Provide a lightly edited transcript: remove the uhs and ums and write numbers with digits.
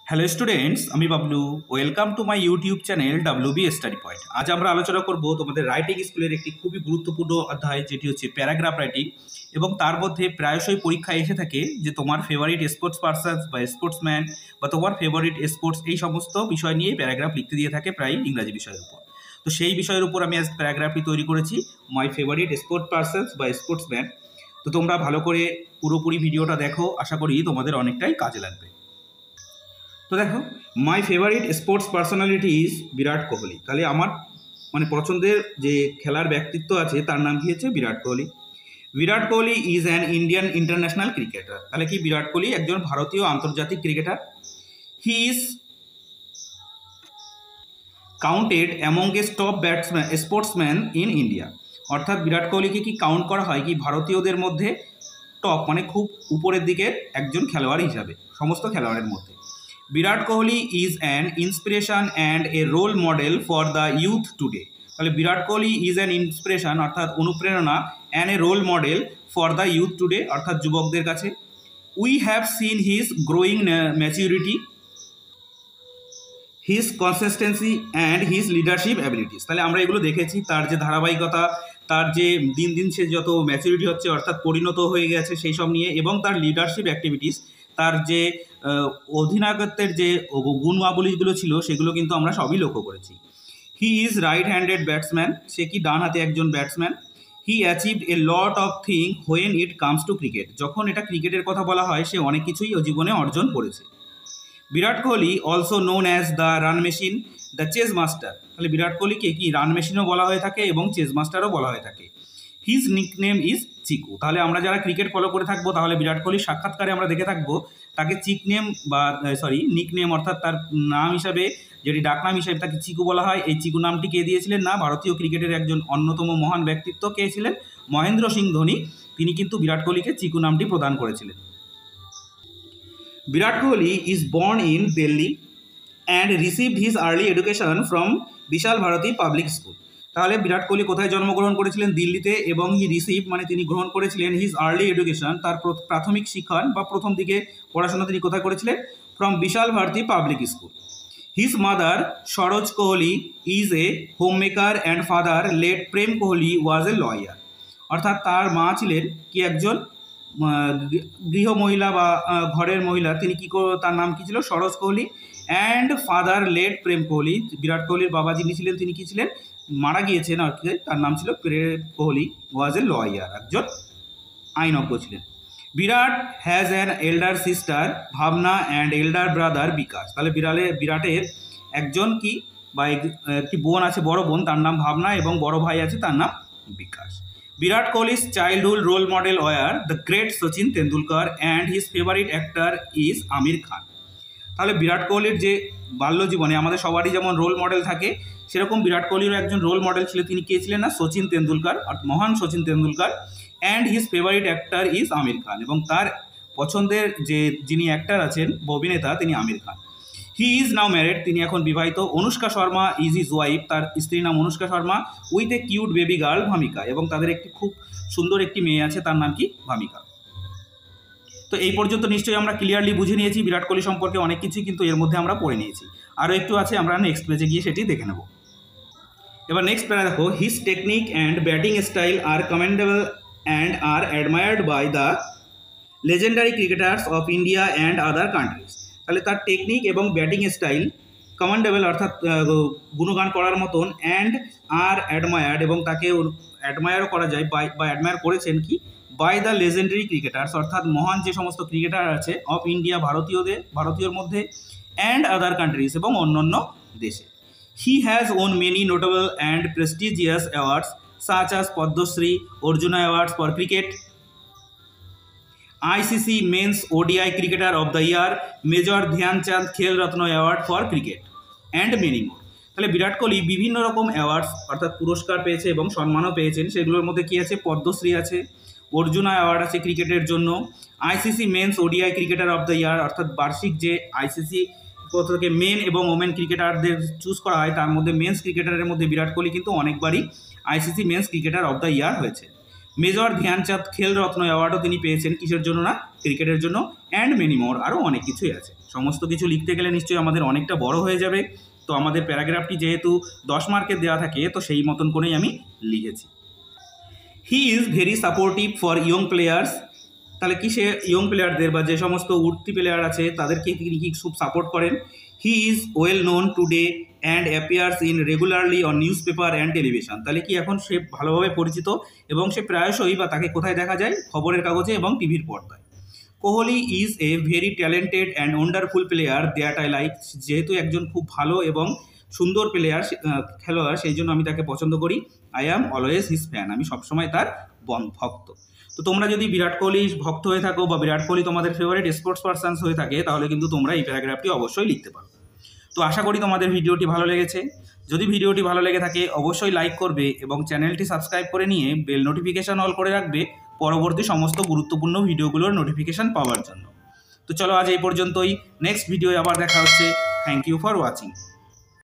Hello students, আমি Bablu. Welcome to my YouTube channel WB study point. আজ আমরা আলোচনা করব তোমাদের রাইটিং স্কুলের একটি খুবই গুরুত্বপূর্ণ অধ্যায়, যেটি হচ্ছে প্যারাগ্রাফ রাইটিং। এবং তার মধ্যে প্রায়শই পরীক্ষায় এসে থাকে যে তোমার ফেভারিট স্পোর্টস পারসন বা স্পোর্টসম্যান বা তোমার ফেভারিট স্পোর্টস, এই সমস্ত বিষয় নিয়ে প্যারাগ্রাফ লিখতে দিয়ে থাকে প্রায় ইংরাজি বিষয়ের উপর। তো সেই বিষয়ের উপর আমি আজ প্যারাগ্রাফটি তৈরি করেছি, মাই ফেভারিট স্পোর্টস পারসন বা স্পোর্টসম্যান। তো তোমরা ভালো করে পুরোপুরি ভিডিওটা দেখো, আশা করি তোমাদের অনেকটাই কাজে লাগবে। তো দেখো, my favourite sports personality is Virat Kohli. তাহলে আমার পছন্দের যে খেলার ব্যক্তিত্ব আছে তার নাম কি হচ্ছে বিরাট কোহলি। বিরাট Kohli is an Indian international cricketer. তাহলে কি বিরাট কোহলি একজন ভারতীয় আন্তর্জাতিক cricketer. He is counted অ্যামংগেস্ট top batsman sportsman in India. অর্থাৎ বিরাট কোহলিকে কি কাউন্ট করা হয় কি ভারতীয়দের মধ্যে টপ, খুব উপরের দিকের একজন খেলোয়াড় হিসাবে সমস্ত খেলোয়াড়ের মধ্যে। Virat Kohli is an inspiration and a role model for the youth today. তাহলে Virat Kohli is an inspiration অর্থাৎ অনুপ্রেরণা, and a role model for the youth today অর্থাৎ যুবকদের কাছে। We have seen his growing maturity, his consistency and his leadership abilities. তাহলে আমরা এগুলো দেখেছি, তার যে ধারাবাহিকতা, তার যে দিন দিন সে যত ম্যাচুরিটি হচ্ছে অর্থাৎ পরিণত হয়ে গেছে সেই সব নিয়ে, এবং তার লিডারশিপ অ্যাক্টিভিটিস, তার যে অধিনায়কত্বের যে গুণাবলীগুলো ছিল সেগুলো কিন্তু আমরা সবই লক্ষ্য করেছি। He is right handed batsman, সে কি ডান হাতে একজন batsman. He achieved a lot of thing when it comes to cricket. যখন এটা ক্রিকেটের কথা বলা হয় সে অনেক কিছুই জীবনে অর্জন করেছে। Virat Kohli also known as the run machine, the chase master. তাহলে বিরাট কোহলিকে কি রান মেশিনও বলা হয়ে থাকে এবং চেস মাস্টারও বলা হয়ে থাকে। His nickname is Chiku. তাহলে আমরা যারা ক্রিকেট ফলো করে থাকবো তাহলে বিরাট কোহলির সাক্ষাৎকারে আমরা দেখে থাকবো তাকে চিকনেম বা নিকনেম অর্থাৎ তার নাম হিসাবে, যেটি ডাকনাম হিসাবে তাকে চিকু বলা হয়। এই চিকু নামটি কে দিয়েছিলেন না, ভারতীয় ক্রিকেটের একজন অন্যতম মহান ব্যক্তিত্ব কে ছিলেন, মহেন্দ্র সিং ধোনি। তিনি কিন্তু বিরাট কোহলিকে চিকু নামটি প্রদান করেছিলেন। Virat Kohli is born in Delhi and received his early education from Vishal Bharati public school. তাহলে বিরাট কোহলি কোথায় জন্মগ্রহণ করেছিলেন, দিল্লিতে, এবং হি রিসিভ তিনি গ্রহণ করেছিলেন হিজ আর্লি এডুকেশন, তার প্রাথমিক শিক্ষণ বা প্রথম দিকে পড়াশোনা তিনি কোথায় করেছিলেন, from Vishal Bharati public school. His mother Saroj Kohli is a home maker and father late Prem Kohli was a lawyer. অর্থাৎ তার মা ছিলেন কি একজন গৃহ মহিলা বা ঘরের মহিলা, তিনি তার নাম কি ছিল, Saroj Kohli. And father late Prem Kohli, Virat কোহলির বাবা যিনি ছিলেন তিনি কি ছিলেন, মারা গিয়েছেন আর কি, তার নাম ছিল প্রেম কোহলি, ওয়াজ এ লয়ার, একজন আইনজ্ঞ ছিলেন। Virat has an elder sister Bhavna and elder brother Vikas. তাহলে বিরাটের একজন কি বা একটি বোন আছে, বড় বোন, তার নাম ভাবনা, এবং বড় ভাই আছে তার নাম বিকাশ। বিরাট কোহলি's childhood role model were the great Sachin Tendulkar and his favorite actor is Aamir Khan. তাহলে বিরাট কোহলির যে বাল্য জীবনে আমাদের সবারই যেমন রোল মডেল থাকে, সেরকম বিরাট কোহলিরও একজন রোল মডেল ছিল, তিনি কে ছিলেন না, সচিন তেন্ডুলকর, মহান Sachin Tendulkar. And his favourite actor is Aamir Khan, এবং তার পছন্দের যিনি অ্যাক্টর আছেন অভিনেতা তিনি Aamir Khan. He is now married, তিনি এখন বিবাহিত। Anushka Sharma is his wife, তার স্ত্রীর নাম Anushka Sharma, with a cute baby girl Vamika, এবং তাদের একটি খুব সুন্দর একটি মেয়ে আছে, তার নাম কি ভামিকা। তো এই পর্যন্ত নিশ্চয়ই আমরা ক্লিয়ারলি বুঝে নিয়েছি বিরাট কোহলি সম্পর্কে অনেক কিছুই কিন্তু এর মধ্যে আমরা পড়ে নিয়েছি। আরও একটু আছে, আমরা নেক্সট পেজে গিয়ে সেটি দেখে নেব। এবার নেক্সট প্যারা দেখো, his technique and batting style are commendable and are admired by the legendary cricketers of India and other countries. তাহলে তার টেকনিক এবং ব্যাটিং স্টাইল কমেন্ডেবল অর্থাৎ গুণগান করার মতন, অ্যান্ড আর অ্যাডমায়ার্ড, এবং তাকে অ্যাডমায়ারও করা যায় বা অ্যাডমায়ার করেছেন কি বাই দ্য লেজেন্ডারি ক্রিকেটার্স অর্থাৎ মহান যে সমস্ত ক্রিকেটার আছে অফ ইন্ডিয়া ভারতীয়র মধ্যে, অ্যান্ড আদার কান্ট্রিজ, এবং অন্যান্য দেশে। He has won many notable and prestigious awards such as Padma Shri, Arjuna awards for cricket, ICC men's ODI cricketer of the year, major Dhyan Chand Khel Ratna award for cricket, and many more. তাহলে বিরাট কোহলি বিভিন্ন রকম awards অর্থাৎ পুরস্কার পেয়েছে এবং সম্মানও পেয়েছেন। সেগুলোর মধ্যে কি আছে, পদ্মশ্রী আছে, অর্জুনা অ্যাওয়ার্ড আছে ক্রিকেটের জন্য, ICC men's ODI cricketer of the year অর্থাৎ বার্ষিক যে ICC থেকে মেন এবং ওমেন ক্রিকেটারদের চুজ করা হয়, তার মধ্যে মেন্স ক্রিকেটারের মধ্যে বিরাট কোহলি কিন্তু অনেকবারই ICC men's cricketer of the year হয়েছে। মেজর ধ্যানচাঁদ খেল রত্ন অ্যাওয়ার্ডও তিনি পেয়েছেন, কিসের জন্য না, ক্রিকেটের জন্য, অ্যান্ড মেনি মোর, আরও অনেক কিছুই আছে। সমস্ত কিছু লিখতে গেলে নিশ্চয়ই আমাদের অনেকটা বড় হয়ে যাবে। তো আমাদের প্যারাগ্রাফটি যেহেতু 10 মার্কের দেওয়া থাকে, তো সেই মতন করেই আমি লিখেছি। He is very supportive for young players. তাহলে কি সে ইয়ং প্লেয়ারদের বা যে সমস্ত উঠতি প্লেয়ার আছে তাদেরকে তিনি কি খুব সাপোর্ট করেন। He is well known today and appears in regularly on news paper and television. তাহলে কি এখন সে ভালোভাবে পরিচিত এবং সে প্রায়শই বা তাকে কোথায় দেখা যায়, খবরের কাগজে এবং টিভির পর্দায়। Kohli is a very talented and wonderful player that I like. যেহেতু একজন খুব ভালো এবং সুন্দর প্লেয়ার, খেলোয়াড়, সেই জন্য আমি তাকে পছন্দ করি। I am always his fan. আমি সবসময় তার ভক্ত। তো তোমরা যদি বিরাট কোহলি ভক্ত হয়ে থাকো বা বিরাট কোহলি তোমাদের ফেভারিট স্পোর্টস পারসনস হয়ে থাকে, তাহলে কিন্তু তোমরা এই প্যারাগ্রাফটি অবশ্যই লিখতে পারো। তো আশা করি তোমাদের ভিডিওটি ভালো লেগেছে। যদি ভিডিওটি ভালো লেগে থাকে অবশ্যই লাইক করবে এবং চ্যানেলটি সাবস্ক্রাইব করে নিয়ে বেল নোটিফিকেশান অল করে রাখবে পরবর্তী সমস্ত গুরুত্বপূর্ণ ভিডিওগুলোর নোটিফিকেশান পাওয়ার জন্য। তো চলো আজ এই পর্যন্তই। নেক্সট ভিডিও আবার দেখা হচ্ছে। Thank you for watching.